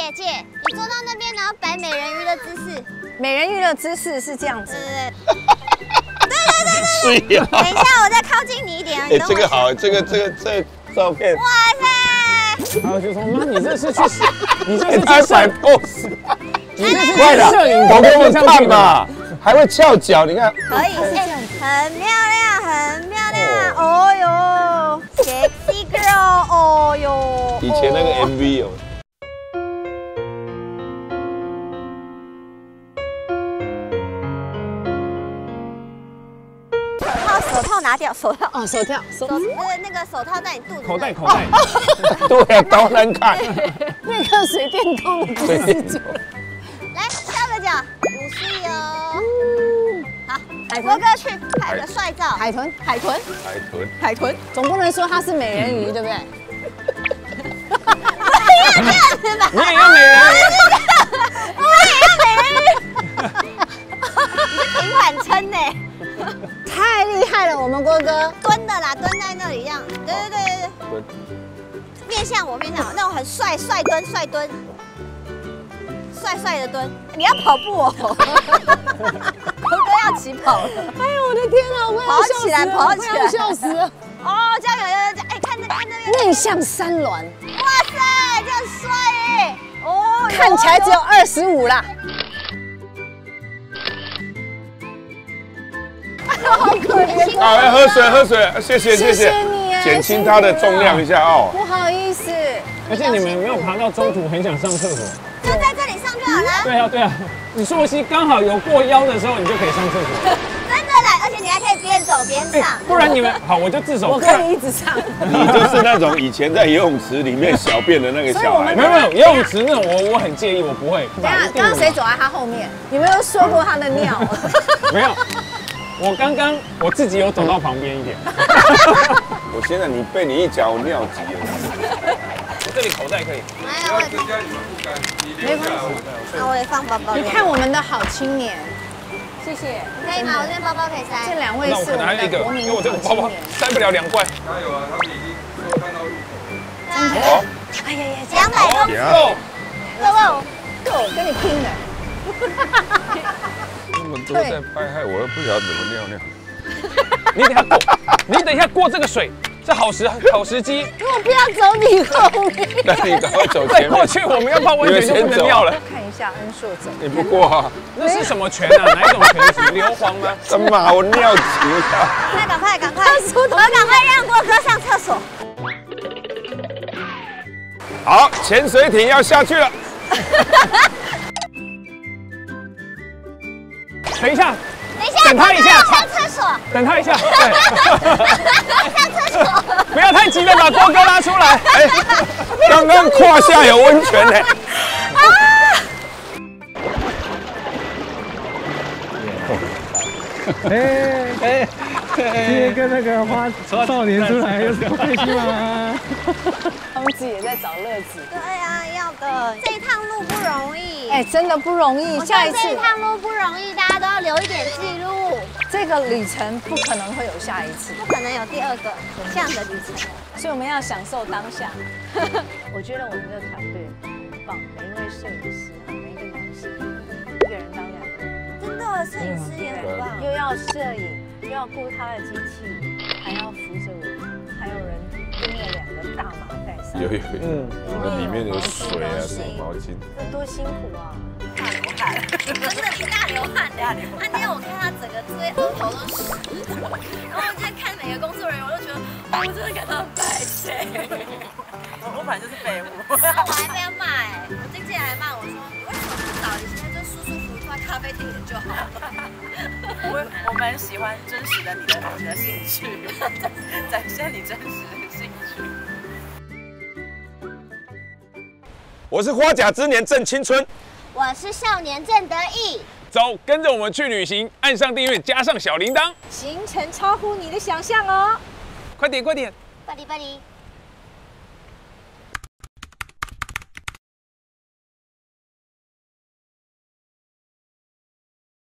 姐，你坐到那边，然后摆美人鱼的姿势。 美人鱼的姿势是这样子。 对。是呀。等一下，我再靠近你一点。 哎，这个好，这个照片。 哇塞！ 然后就说妈，你这是去，你这是他摆 pose。 你这是摄影我给你看嘛，还会翘脚，你看。 可以，很漂亮，很漂亮。哦哟 ，sexy girl， 哦哟。 以前那个 MV 哦。 手套拿掉，手套。 哦，手套， 那个手套在你肚子。 口袋。 对啊，高难看。 那个水电工的姿势做。 来，下个脚，50哦。好， 海豚国哥去拍个帅照。 海豚， 海豚， 总不能说它是美人鱼，对不对？ 你也要美人鱼。 你是平板撑呢。 太厉害了，我们郭哥蹲的啦，蹲在那里这样。对。面向我，那种很帅蹲，帅的蹲。你要跑步哦。郭哥要起跑了。 哎呦我的天哪，我要跑起来， 我要笑死了。 哦，加油！哎，看那边。 内向三峦。 哇塞，这很帅哎。哦， 看起来只有25啦。好可怜。 好，来喝水，谢谢。 谢谢你， 减轻它的重量一下哦。 不好意思。 而且你们有没有爬到中途很想上厕所？ 就在这里上就好了。 对啊，你溯溪刚好有过腰的时候，你就可以上厕所。 真的啦，而且你还可以边走边上。 不然你们好，我就自首。 我可以一直上。 你就是那种以前在游泳池里面小便的那个小孩。 没有游泳池那种，我很介意，我不会。 刚刚谁走在他后面？你没有说过他的尿？ 没有。我刚刚我自己有走到旁边一点。 我现在被你一脚尿急了。 我这里口袋可以。 没有问题。没关系。那我也放包包。 你看我们的好青年，谢谢。 可以吗？我这边包包可以塞。 这2位是我们的国民因为我这个包包塞不了2罐。 加油啊！他们已经说看到路口。 好。 哎呀 200公斤。 够，跟你拼了。 他们都在拍害我，又不晓得怎么尿尿。 你等一下过这个水，这好时机。 我不要走你后面。 那你赶快走前面。 过去我们要泡温泉就不能尿了。 看一下恩硕走。 你不过啊？ 那是什么泉啊？哪一种泉水？硫磺吗？ 什么？我尿急了。 赶快！我赶快让郭哥上厕所。 好，潜水艇要下去了。 等一下， 等他一下， 上厕所。 等他一下， 上厕所。 不要太急了，把郭哥拉出来。 刚刚胯下有温泉呢。 今天跟那个花少年出来有什么开心吗？ 公子也在找乐子。 对啊，要的。这一趟路不容易。 哎，真的不容易。下一次这一趟路不容易，大家都要留一点记录。 这个旅程不可能会有下一次， 不可能有第2个这样的旅程。 所以我们要享受当下。我觉得我们的团队很棒，每一位摄影师，每一个男性，1个人当2个人。 真的，摄影师也很棒。 又要摄影，又要顾他的机器，还要扶着我，还有人拎了2个大麻袋上。 有，那里面有水啊，什么毛巾， 这多辛苦啊！ 大流汗，真的大流汗。那天我看他整个额头都湿的，然后我今天看每个工作人员，我都觉得，我真的感到很白痴。 我本来就是废物。 然后我还被他骂我经纪人还骂我说，你为什么不早以前就舒舒服服坐在咖啡厅里就好了？ 我们喜欢真实的你的兴趣，展现你真实的兴趣。 我是花甲之年正青春， 我是少年正得意。 走，跟着我们去旅行，按上订阅，加上小铃铛， 行程超乎你的想象哦！ 快点！ 巴黎。